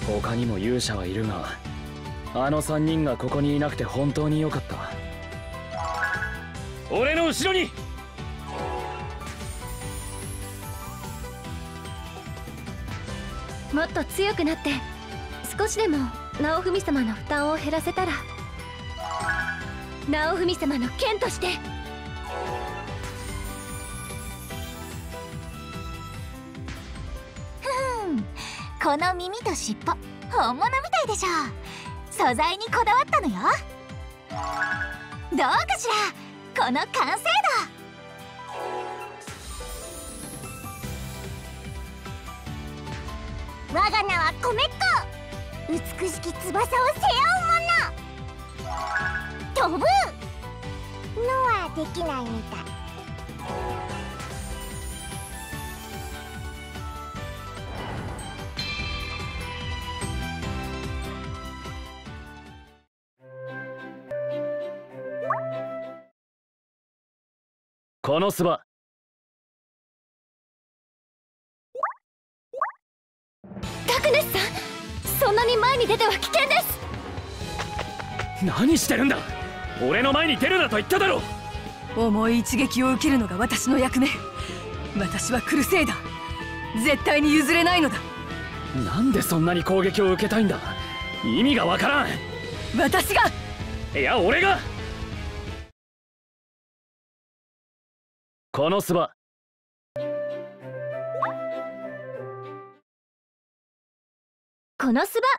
他にも勇者はいるが、あの3人がここにいなくて本当に良かった。俺の後ろに。 もっと強くなって少しでも直文様の負担を減らせたら、直文様の剣として。 この耳と尻尾、本物みたいでしょ。素材にこだわったのよ。どうかしら、この完成度。我が名はコメッコ。美しき翼を背負う者。飛ぶのはできないみたい。 このスバ。 ダクネスさん、そんなに前に出ては危険です。 何してるんだ。俺の前に出るなと言っただろう。 重い一撃を受けるのが私の役目。私はクルセイダー、絶対に譲れないのだ。 なんでそんなに攻撃を受けたいんだ。意味がわからん。 私が。 いや、俺が。このスバ。 このスバ。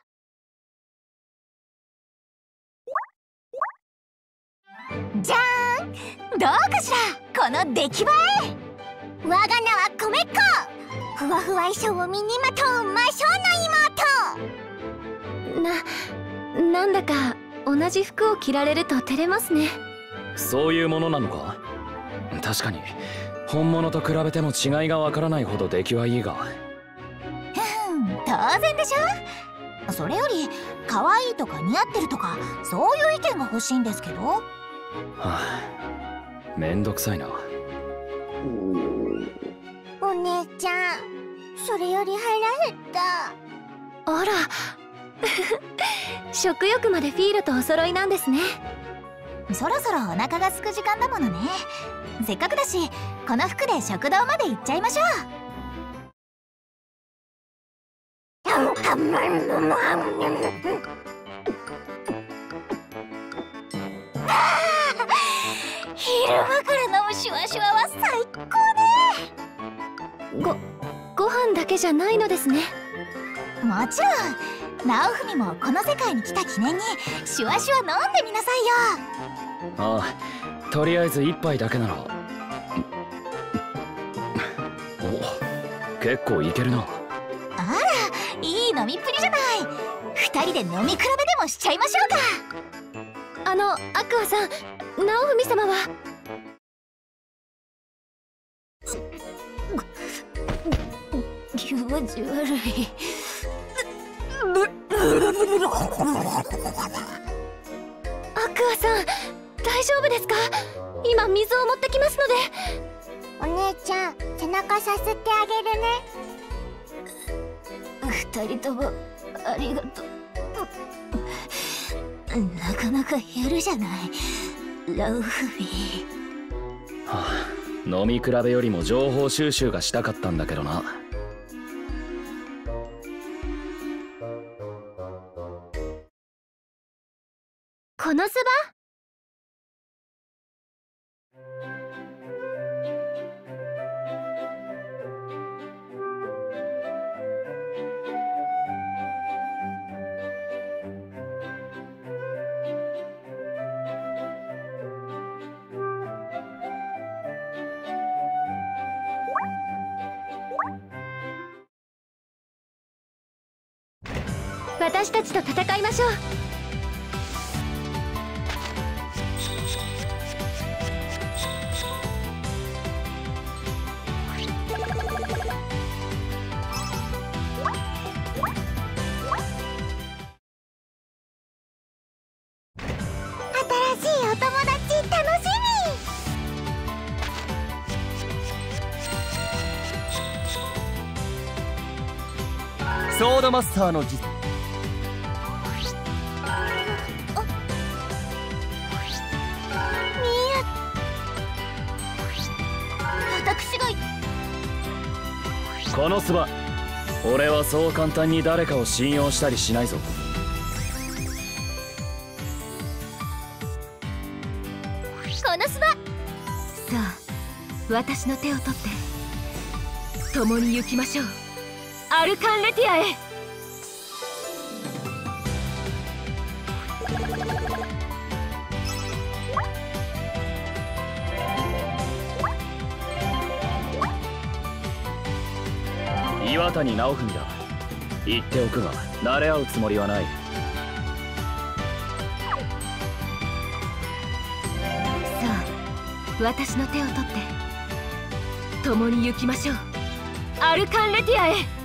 じゃーん、どうかしら、この出来栄え。我が名はコメッコ。ふわふわ衣装を身にまとう魔性の妹。なんだか同じ服を着られると照れますね。 そういうものなのか。確かに本物と比べても違いがわからないほど出来はいいが。 当然でしょ。それより可愛いとか似合ってるとか、そういう意見が欲しいんですけど。はあ、めんどくさいな。 お姉ちゃん、それより腹減った。 あら食欲までフィールとお揃いなんですね。 そろそろお腹が空く時間だものね。せっかくだし、この服で食堂まで行っちゃいましょう。昼間から飲むシュワシュワは最高ね。 ご飯だけじゃないのですね。 もちろん、直文もこの世界に来た記念にシュワシュワ飲んでみなさいよ。 ああ、とりあえず一杯だけなら。お、結構いけるな。 あら、いい飲みっぷりじゃない。2人で飲み比べでもしちゃいましょうか。 アクアさん、直文様は。 気持ち悪い。 アクアさん、大丈夫ですか。今水を持ってきますので。 お姉ちゃん、背中さすってあげるね。2人ともありがとう。なかなかやるじゃない、ラウフビー。 はあ、飲み比べよりも情報収集がしたかったんだけどな。 このスバ。私たちと戦いましょう。 新しいお友達楽しみ。ソードマスターの実私が。 このスバ、俺はそう簡単に誰かを信用したりしないぞ。 このスバ。 さあ私の手を取って共に行きましょう、アルカンレティアへ。 岩谷直文だ。言っておくが慣れ合うつもりはない。 さあ私の手を取って共に行きましょう、アルカンレティアへ。